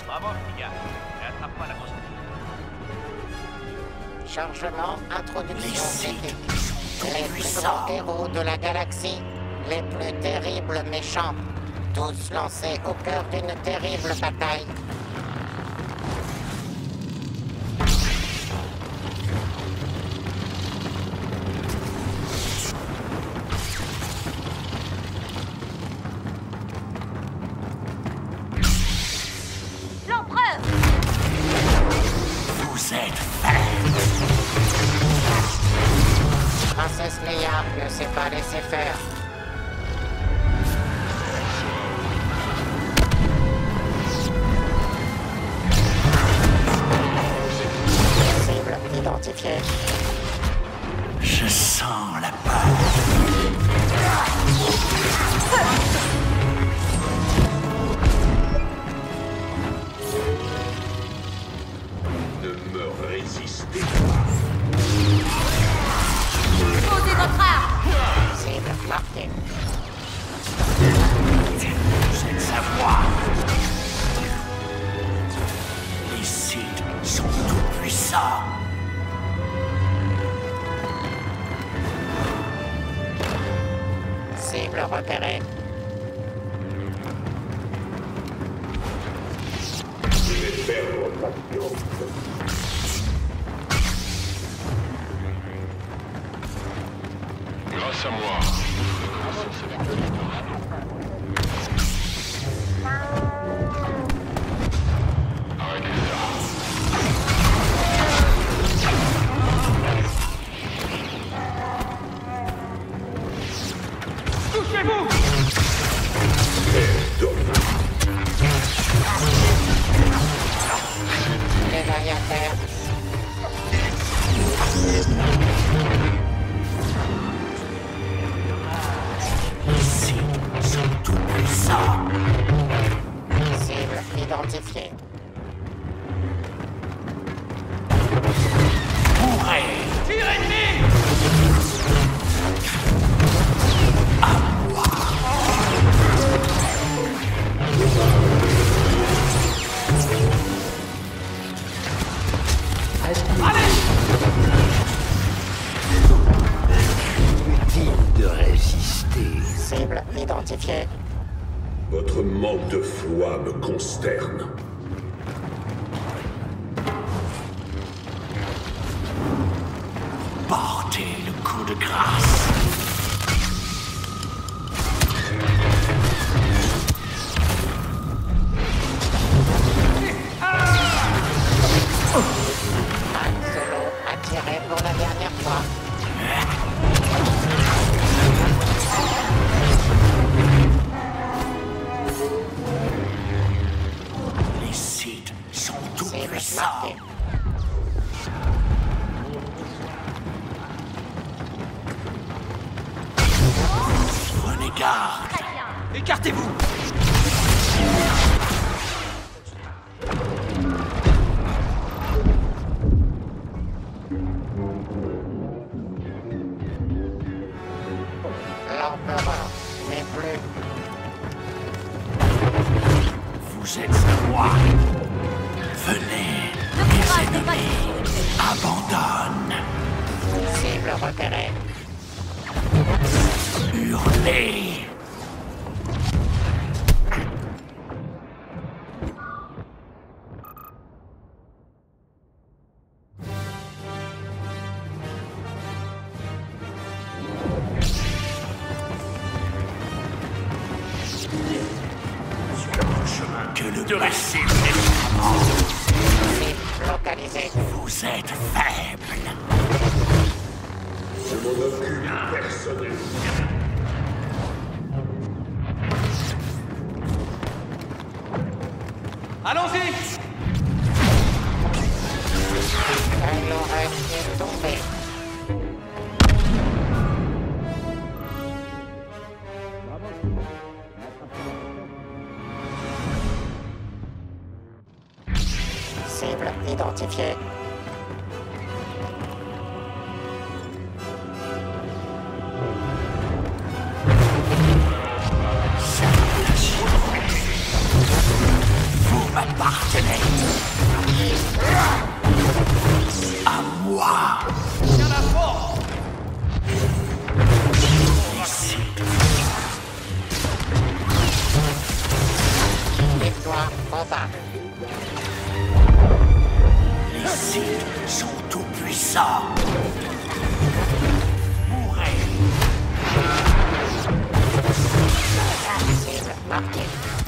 Bravo, les gars. N'attrape pas la grosse. Chargement, introduction technique. Les plus grands héros de la galaxie, les plus terribles méchants, tous lancés au cœur d'une terrible bataille. Princesse Leia ne s'est pas laissée faire. Cible identifiée. Je sens la peur. Ne me résistez pas. Posez votre arme. Cible marquée. Cette savoir. Les Sith sont tout puissants. Cible repérée. Je vais perdre patience. Grâce à moi, arrêtez ça. Touchez-vous! Médaille à terre. Les Sith sont tout puissants. Cible identifiée. Mourez. Tir ennemi! Inutile de résister. Cible identifiée. Votre manque de foi me consterne. Portez le coup de grâce. Han Solo a tiré pour la dernière fois. Les Sith sont tout Cible puissants. marquée. Prenez garde. Très bien. Écartez-vous! L'empereur n'est plus. Vous êtes à moi. Venez, Le mes courage de ennemis. Abandonne. Cible repérée. Hurlez. Que le passé Cible localisée. vous êtes faible. Je m'en occupe personnellement. Allons-y! Un orage est tombé. Cible identifiée. Vous Vous m'appartenez. À moi. Tiens la force. Victoire, combat. Les Sith sont tout puissants. Mourez. Cible marquée.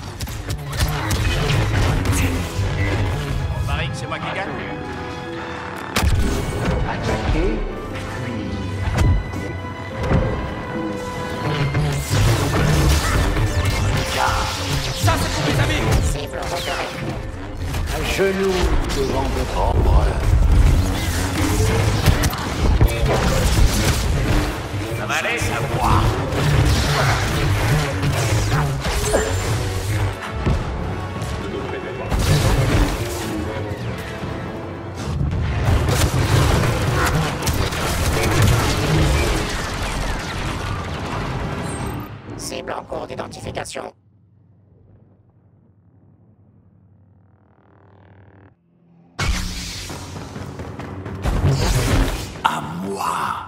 On parie que c'est moi qui gagne. Attaquer, puis Ça, c'est pour mes amis. Cible repérée. à genoux devant votre empereur. Ça va aller. À moi. Cible en cours d'identification. À moi.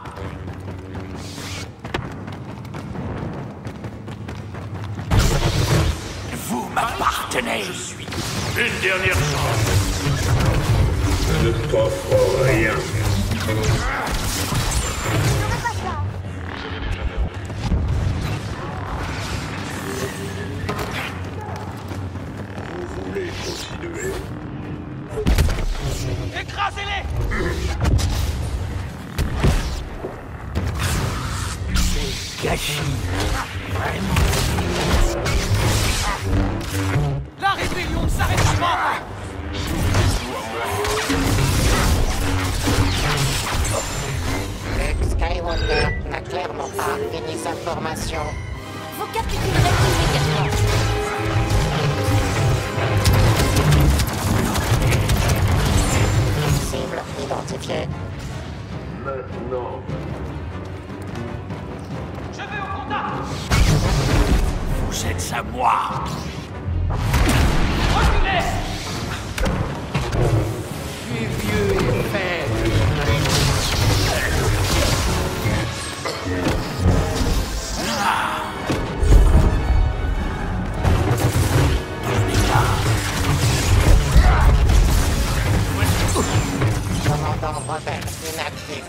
Vous m'appartenez. Je suis Une dernière chance. Je ne t'offre rien. Vous voulez continuer? Écrasez-les. Gâchis. La rébellion ne s'arrêtera pas. Luke Skywalker n'a clairement pas fini sa formation. Vous capturerez immédiatement. Cible identifiée. Maintenant. Je vais au contact. Vous êtes à moi. Reculez. Tu es vieux et faible. Commandant rebelle inactif.